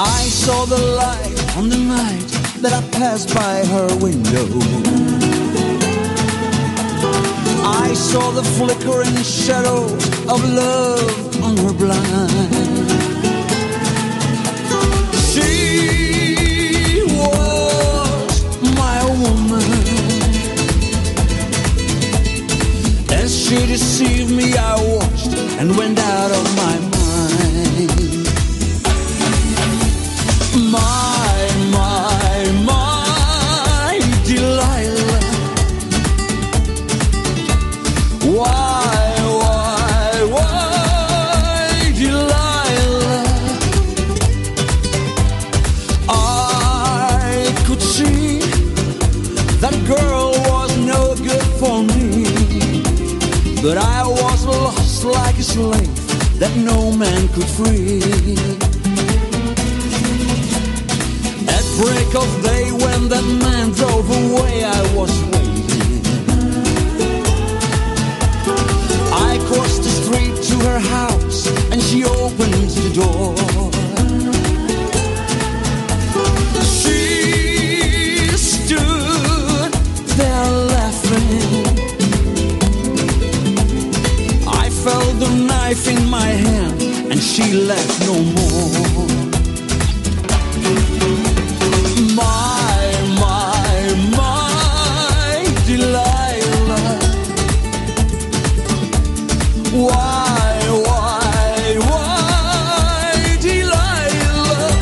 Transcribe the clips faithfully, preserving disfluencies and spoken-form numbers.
I saw the light on the night that I passed by her window. I saw the flickering shadows of love on her blind. She was my woman. As she deceived me, I watched and went out of my mind. My, my, my Delilah. Why, why, why Delilah? I could see that girl was no good for me, but I was lost like a slave that no man could free. At break of day when that man drove away, I was waiting. I crossed the street to her house and she opened the door. She stood there laughing. I felt the knife in my hand and she laughed no more. My, my, my Delilah. Why, why, why Delilah?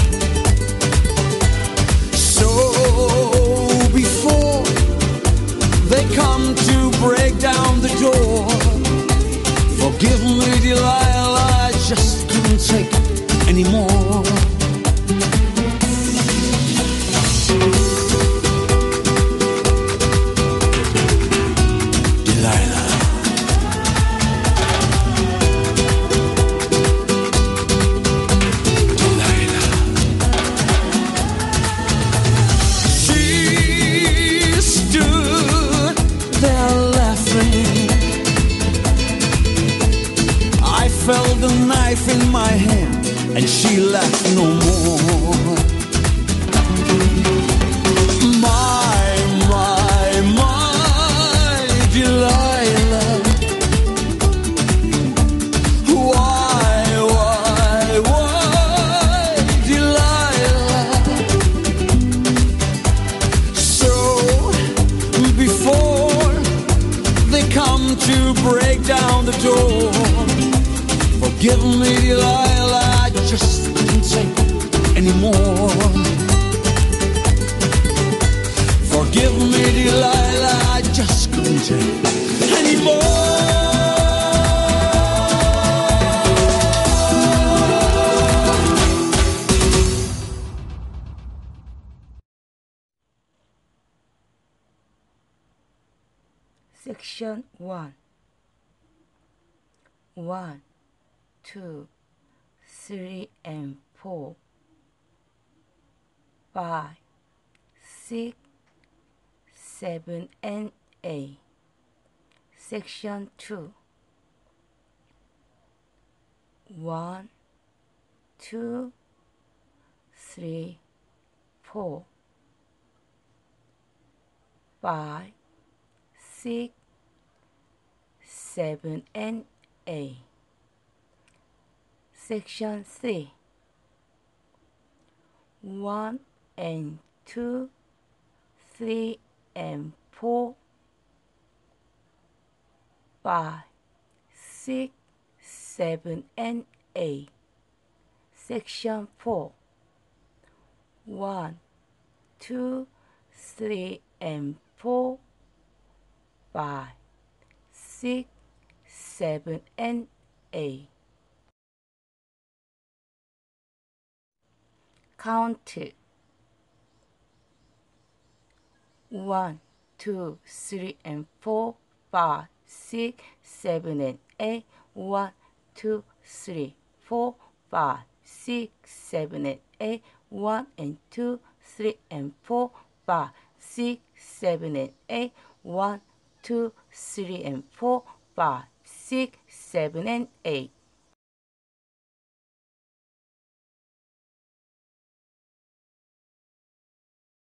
So before they come to break down the door, forgive me Delilah, I just couldn't take it anymore. The knife in my hand and she laughed no more. My, my, my Delilah. Why, why, why Delilah? So before they come to break down the door, forgive me, Delilah, I just couldn't take it anymore. Forgive me, Delilah, I just couldn't take it anymore. Section one. One, two, three, and four, five, six, seven, and eight. Section two. One, two, three, four, five, six, seven, and eight. Section three. One and two, three and four, five, six, seven, and eight. Section four. One, two, three and four, five, six, seven, and eight. Count it. One, two, three, and four, five, six, seven, and eight. One, two, three, four, five, six, seven, and eight. One and two, three, and four, five, six, seven, and eight. One, two, three, and four, five, six, seven, and eight.